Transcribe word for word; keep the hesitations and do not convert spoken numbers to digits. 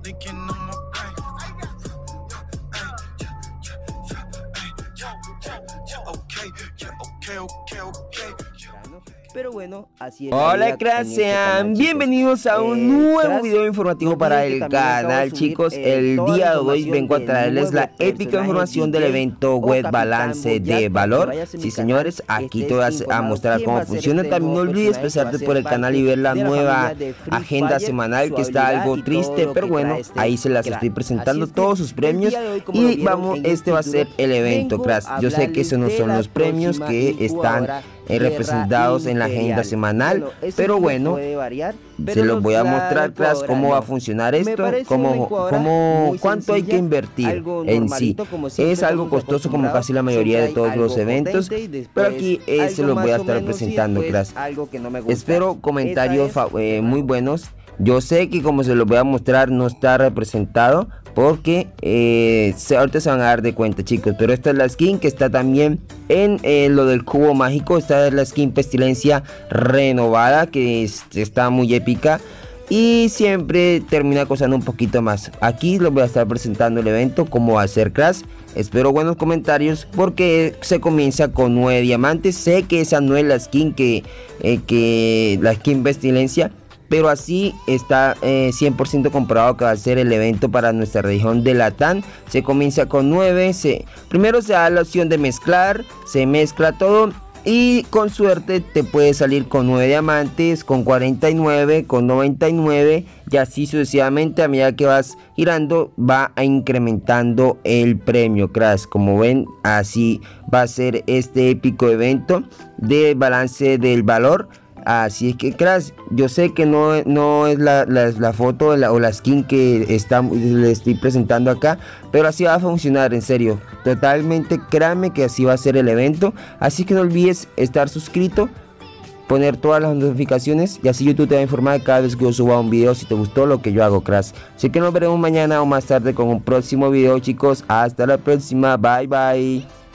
Pero bueno, así es. Hola cracks, sean bienvenidos a un nuevo video informativo para el canal, chicos. El día de hoy vengo a traerles la épica información del evento web balance de valor. Sí señores, aquí te voy a mostrar cómo funciona. También no olvides pasarte por el canal y ver la nueva agenda semanal, que está algo triste, pero bueno, ahí se las estoy presentando todos sus premios. Y vamos, este va a ser el evento, cracks. Yo sé que esos no son los premios que están Eh, representados en la agenda semanal, bueno, pero bueno, variar, pero se los voy a mostrar, cracks, cómo va a funcionar esto, cómo, cómo, cuánto hay que invertir en sí. Es algo costoso como casi la mayoría de todos los eventos, pero aquí eh, se los voy a estar presentando, cracks. Espero comentarios eh, muy buenos. Yo sé que como se los voy a mostrar no está representado, porque eh, ahorita se van a dar de cuenta, chicos. Pero esta es la skin que está también en eh, lo del cubo mágico. Esta es la skin pestilencia renovada, que es, está muy épica y siempre termina costando un poquito más. Aquí les voy a estar presentando el evento, cómo va a ser, cracks. Espero buenos comentarios, porque se comienza con nueve diamantes. Sé que esa no es la skin que, eh, que la skin pestilencia, pero así está eh, cien por ciento comprobado que va a ser el evento para nuestra región de Latam. Se comienza con nueve, se, primero se da la opción de mezclar, se mezcla todo y con suerte te puede salir con nueve diamantes, con cuarenta y nueve, con noventa y nueve y así sucesivamente. A medida que vas girando va a incrementando el premio, cracks. Como ven, así va a ser este épico evento de balance del valor. Así es que, cracks, yo sé que no, no es la, la, la foto la, o la skin que está, le estoy presentando acá, pero así va a funcionar, en serio. Totalmente, créanme que así va a ser el evento. Así que no olvides estar suscrito, poner todas las notificaciones y así YouTube te va a informar cada vez que yo suba un video si te gustó lo que yo hago, cracks. Así que nos veremos mañana o más tarde con un próximo video, chicos. Hasta la próxima, bye bye.